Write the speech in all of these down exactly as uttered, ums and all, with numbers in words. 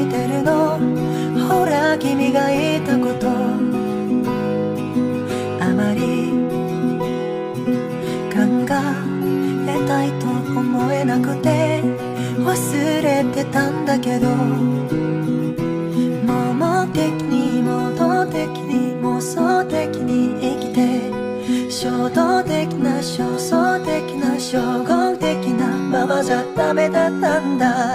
いてるの。ほら君が言ったことあまり考えたいと思えなくて忘れてたんだけど、盲目的にも動的に妄想的に生きて、衝動的な焦燥的な衝動的なままじゃダメだったんだ。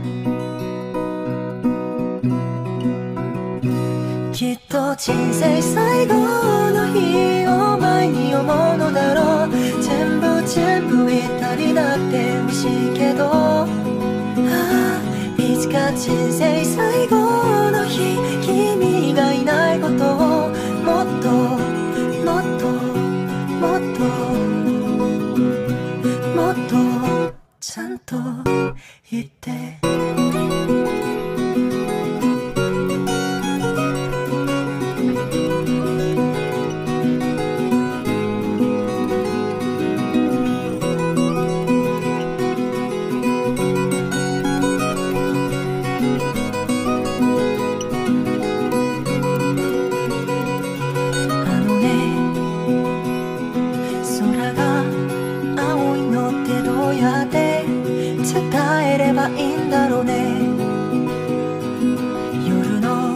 きっと人生最後の日を前に思うのだろう。全部全部言ったりだって嬉しいけど、ああいつか人生最後の日君がいないことをもっともっともっともっとちゃんと言って。伝えればいいんだろうね。夜の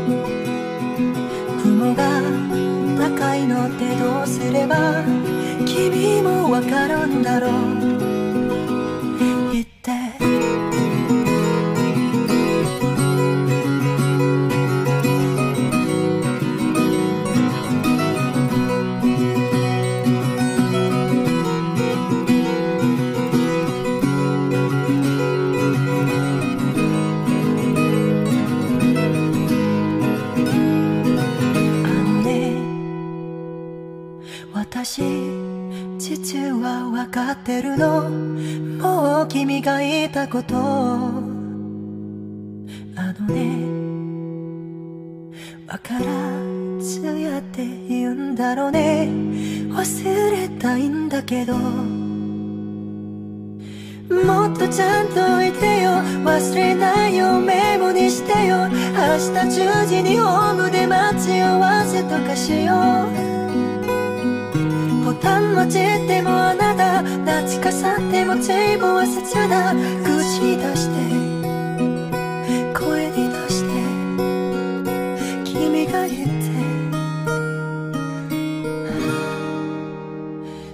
雲が高いのってどうすれば君もわかるんだろう。言って私実は分かってるの。もう君が言ったことあのね、分からずやって言うんだろうね。忘れたいんだけどもっとちゃんと言ってよ。忘れないよメモにしてよ。明日じゅうじにホームで待ち合わせとかしよう。ボタン待ちってもあなた、懐かさっても全部忘れちゃだ。口出して声に出して君が言って、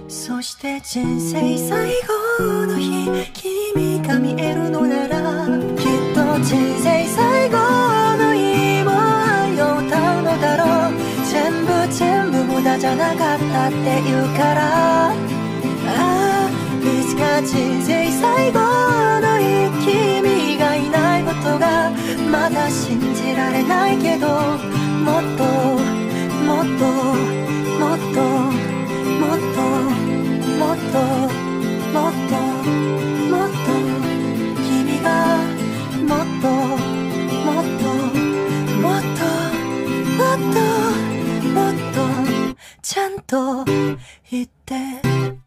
そして人生最後の日君が見えるのなら、きっと人生最後の日も愛を歌うのだろう。全部全部無駄じゃなかったって言うから、ああいつか人生最後の日君がいないことがまだ信じられないけど、もっともっともっともっともっともっともっと君がもっともっともっともっともっとちゃんと言って。